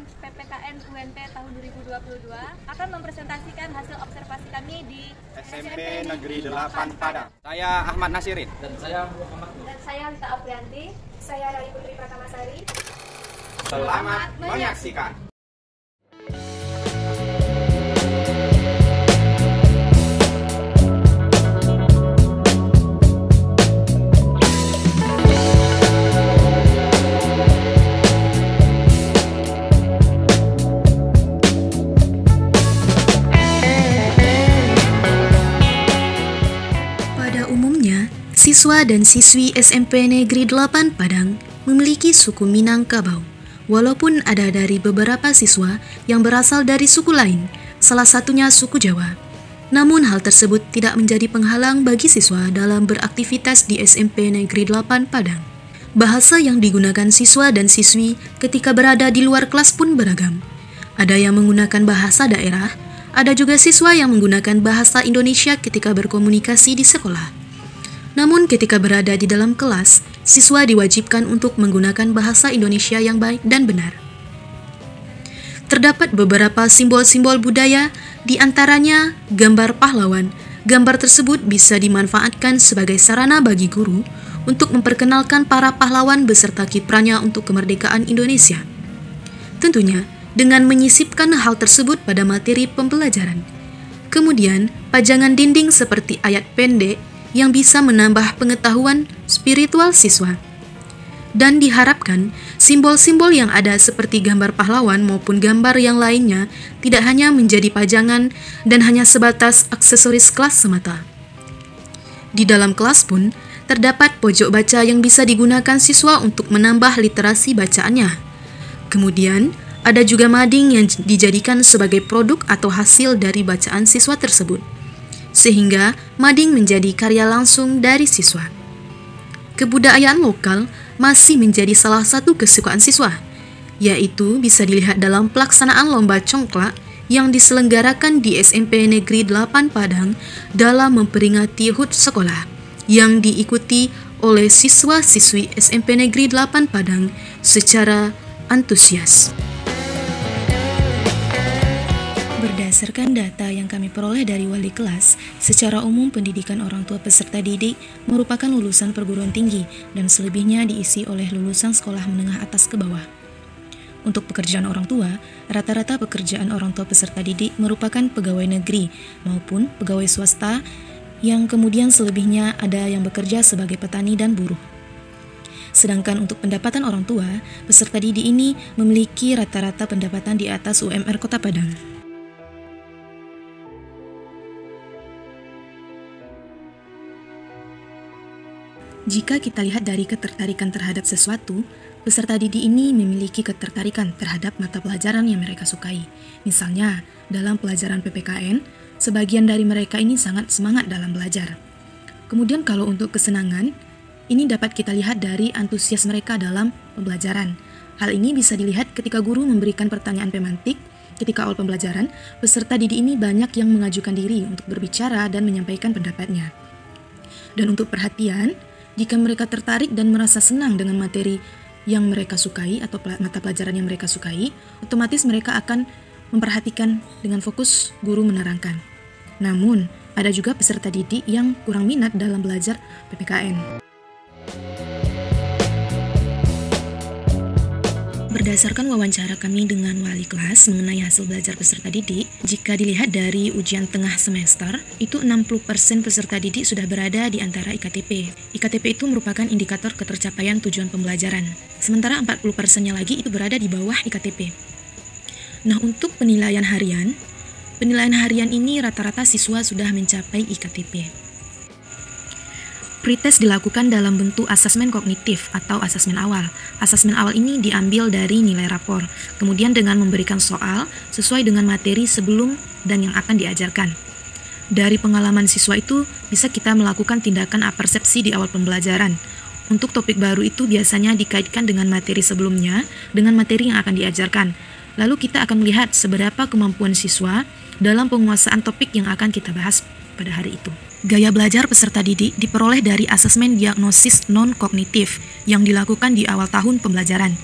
PPKN UNT tahun 2022 akan mempresentasikan hasil observasi kami di SMP Negeri 8 Padang. Saya Ahmad Nasirin. Dan saya Muhammad Nur. Dan saya Lita Aprianti. Saya dari Putri Pratamasari. Selamat menyaksikan. Siswa dan siswi SMP Negeri 8 Padang memiliki suku Minangkabau. Walaupun ada dari beberapa siswa yang berasal dari suku lain, salah satunya suku Jawa. Namun hal tersebut tidak menjadi penghalang bagi siswa dalam beraktivitas di SMP Negeri 8 Padang. Bahasa yang digunakan siswa dan siswi ketika berada di luar kelas pun beragam. Ada yang menggunakan bahasa daerah, ada juga siswa yang menggunakan bahasa Indonesia ketika berkomunikasi di sekolah. Namun ketika berada di dalam kelas, siswa diwajibkan untuk menggunakan bahasa Indonesia yang baik dan benar. Terdapat beberapa simbol-simbol budaya, di antaranya gambar pahlawan. Gambar tersebut bisa dimanfaatkan sebagai sarana bagi guru untuk memperkenalkan para pahlawan beserta kiprahnya untuk kemerdekaan Indonesia. Tentunya, dengan menyisipkan hal tersebut pada materi pembelajaran. Kemudian, pajangan dinding seperti ayat pendek yang bisa menambah pengetahuan spiritual siswa. Dan diharapkan, simbol-simbol yang ada seperti gambar pahlawan maupun gambar yang lainnya tidak hanya menjadi pajangan dan hanya sebatas aksesoris kelas semata. Di dalam kelas pun, terdapat pojok baca yang bisa digunakan siswa untuk menambah literasi bacaannya. Kemudian, ada juga mading yang dijadikan sebagai produk atau hasil dari bacaan siswa tersebut, sehingga mading menjadi karya langsung dari siswa. Kebudayaan lokal masih menjadi salah satu kesukaan siswa, yaitu bisa dilihat dalam pelaksanaan lomba congklak yang diselenggarakan di SMP Negeri 8 Padang dalam memperingati HUT sekolah, yang diikuti oleh siswa-siswi SMP Negeri 8 Padang secara antusias. Berdasarkan data yang kami peroleh dari wali kelas, secara umum pendidikan orang tua peserta didik merupakan lulusan perguruan tinggi dan selebihnya diisi oleh lulusan sekolah menengah atas ke bawah. Untuk pekerjaan orang tua, rata-rata pekerjaan orang tua peserta didik merupakan pegawai negeri maupun pegawai swasta, yang kemudian selebihnya ada yang bekerja sebagai petani dan buruh. Sedangkan untuk pendapatan orang tua, peserta didik ini memiliki rata-rata pendapatan di atas UMR Kota Padang. Jika kita lihat dari ketertarikan terhadap sesuatu, peserta didik ini memiliki ketertarikan terhadap mata pelajaran yang mereka sukai. Misalnya, dalam pelajaran PPKN, sebagian dari mereka ini sangat semangat dalam belajar. Kemudian kalau untuk kesenangan, ini dapat kita lihat dari antusias mereka dalam pembelajaran. Hal ini bisa dilihat ketika guru memberikan pertanyaan pemantik. Ketika awal pembelajaran, peserta didik ini banyak yang mengajukan diri untuk berbicara dan menyampaikan pendapatnya. Dan untuk perhatian, jika mereka tertarik dan merasa senang dengan materi yang mereka sukai atau mata pelajaran yang mereka sukai, otomatis mereka akan memperhatikan dengan fokus guru menerangkan. Namun, ada juga peserta didik yang kurang minat dalam belajar PPKN. Berdasarkan wawancara kami dengan wali kelas mengenai hasil belajar peserta didik, jika dilihat dari ujian tengah semester, itu 60% peserta didik sudah berada di antara IKTP. IKTP itu merupakan indikator ketercapaian tujuan pembelajaran. Sementara 40%-nya lagi itu berada di bawah IKTP. Nah, untuk penilaian harian ini rata-rata siswa sudah mencapai IKTP. Pretest dilakukan dalam bentuk asesmen kognitif atau asesmen awal. Asesmen awal ini diambil dari nilai rapor, kemudian dengan memberikan soal sesuai dengan materi sebelum dan yang akan diajarkan. Dari pengalaman siswa itu, bisa kita melakukan tindakan apersepsi di awal pembelajaran. Untuk topik baru itu biasanya dikaitkan dengan materi sebelumnya, dengan materi yang akan diajarkan. Lalu kita akan melihat seberapa kemampuan siswa dalam penguasaan topik yang akan kita bahas pada hari itu. Gaya belajar peserta didik diperoleh dari asesmen diagnosis non-kognitif yang dilakukan di awal tahun pembelajaran.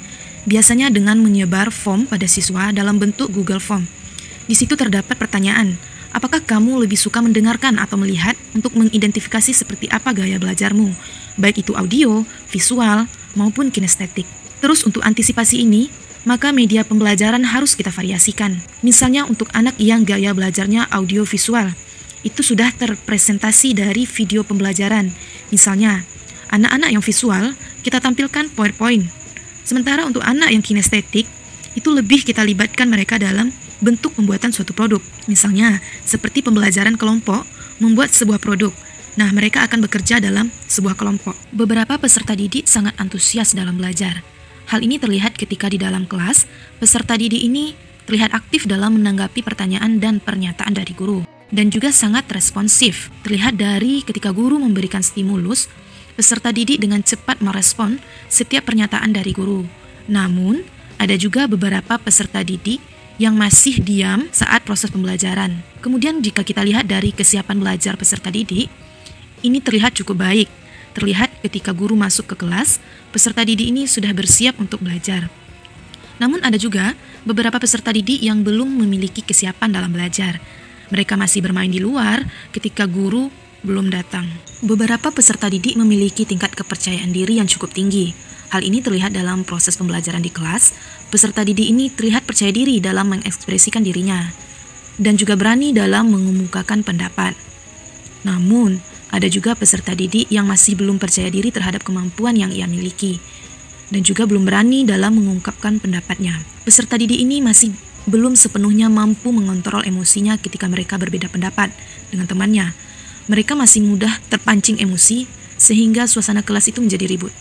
biasanya dengan menyebar form pada siswa dalam bentuk Google Form. Di situ terdapat pertanyaan, apakah kamu lebih suka mendengarkan atau melihat untuk mengidentifikasi seperti apa gaya belajarmu, baik itu audio, visual, maupun kinestetik. Terus untuk antisipasi ini, maka media pembelajaran harus kita variasikan. Misalnya untuk anak yang gaya belajarnya audio visual, itu sudah terpresentasi dari video pembelajaran. Misalnya, anak-anak yang visual, kita tampilkan PowerPoint. Sementara untuk anak yang kinestetik, itu lebih kita libatkan mereka dalam bentuk pembuatan suatu produk. Misalnya, seperti pembelajaran kelompok, membuat sebuah produk. Nah, mereka akan bekerja dalam sebuah kelompok. Beberapa peserta didik sangat antusias dalam belajar. Hal ini terlihat ketika di dalam kelas, peserta didik ini terlihat aktif dalam menanggapi pertanyaan dan pernyataan dari guru. Dan juga sangat responsif. Terlihat dari ketika guru memberikan stimulus, peserta didik dengan cepat merespon setiap pernyataan dari guru. Namun, ada juga beberapa peserta didik yang masih diam saat proses pembelajaran. Kemudian jika kita lihat dari kesiapan belajar peserta didik, ini terlihat cukup baik. Terlihat ketika guru masuk ke kelas, peserta didik ini sudah bersiap untuk belajar. Namun ada juga beberapa peserta didik yang belum memiliki kesiapan dalam belajar. Mereka masih bermain di luar ketika guru belum datang. Beberapa peserta didik memiliki tingkat kepercayaan diri yang cukup tinggi. Hal ini terlihat dalam proses pembelajaran di kelas. Peserta didik ini terlihat percaya diri dalam mengekspresikan dirinya dan juga berani dalam mengemukakan pendapat. Namun, ada juga peserta didik yang masih belum percaya diri terhadap kemampuan yang ia miliki dan juga belum berani dalam mengungkapkan pendapatnya. Peserta didik ini masih belum sepenuhnya mampu mengontrol emosinya ketika mereka berbeda pendapat dengan temannya. Mereka masih mudah terpancing emosi sehingga suasana kelas itu menjadi ribut.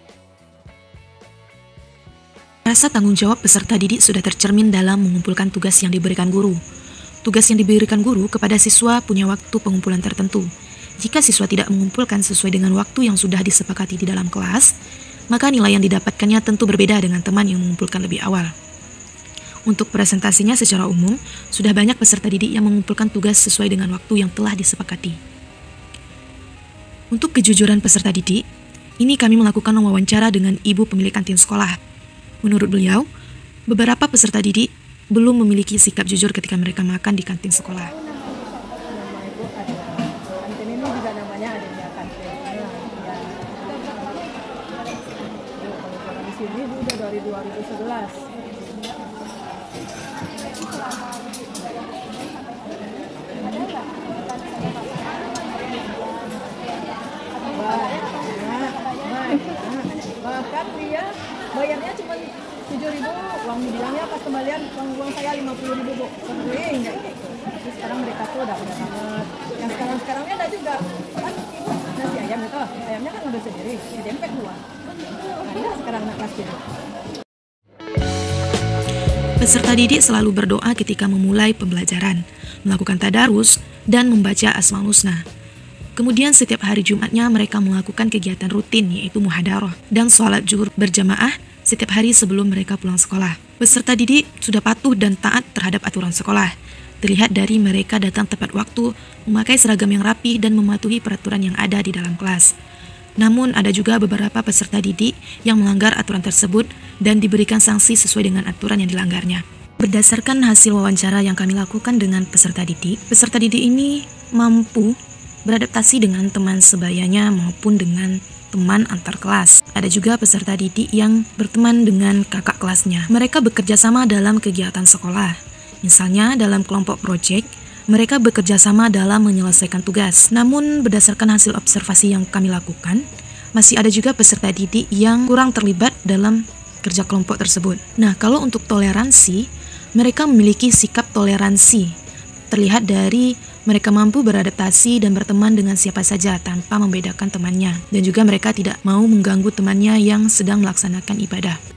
Rasa tanggung jawab peserta didik sudah tercermin dalam mengumpulkan tugas yang diberikan guru. Tugas yang diberikan guru kepada siswa punya waktu pengumpulan tertentu. Jika siswa tidak mengumpulkan sesuai dengan waktu yang sudah disepakati di dalam kelas, maka nilai yang didapatkannya tentu berbeda dengan teman yang mengumpulkan lebih awal. Untuk presentasinya secara umum, sudah banyak peserta didik yang mengumpulkan tugas sesuai dengan waktu yang telah disepakati. Untuk kejujuran peserta didik, ini kami melakukan wawancara dengan ibu pemilik kantin sekolah. Menurut beliau, beberapa peserta didik belum memiliki sikap jujur ketika mereka makan di kantin sekolah. Sini udah dari 2011. Bahkan dia bayarnya cuma 7.000, uang bilangnya pas kembalian uang saya 50.000 bu, sering kayak gitu. Terus sekarang mereka tuh udah banget. Yang sekarangnya ada juga kan ibu nasi ayam itu, ayamnya kan udah sendiri, dempet dua. Nah, sekarang anak kelas gitu. Peserta didik selalu berdoa ketika memulai pembelajaran, melakukan tadarus, dan membaca Asmaul Husna. Kemudian setiap hari Jumatnya mereka melakukan kegiatan rutin yaitu muhadarah dan sholat zuhur berjamaah setiap hari sebelum mereka pulang sekolah. Peserta didik sudah patuh dan taat terhadap aturan sekolah. Terlihat dari mereka datang tepat waktu, memakai seragam yang rapi dan mematuhi peraturan yang ada di dalam kelas. Namun ada juga beberapa peserta didik yang melanggar aturan tersebut dan diberikan sanksi sesuai dengan aturan yang dilanggarnya. Berdasarkan hasil wawancara yang kami lakukan dengan peserta didik ini mampu beradaptasi dengan teman sebayanya maupun dengan teman antar kelas. Ada juga peserta didik yang berteman dengan kakak kelasnya. Mereka bekerja sama dalam kegiatan sekolah. Misalnya dalam kelompok proyek, mereka bekerja sama dalam menyelesaikan tugas. Namun berdasarkan hasil observasi yang kami lakukan, masih ada juga peserta didik yang kurang terlibat dalam kerja kelompok tersebut. Nah, kalau untuk toleransi, mereka memiliki sikap toleransi. Terlihat dari mereka mampu beradaptasi dan berteman dengan siapa saja tanpa membedakan temannya. Dan juga mereka tidak mau mengganggu temannya yang sedang melaksanakan ibadah.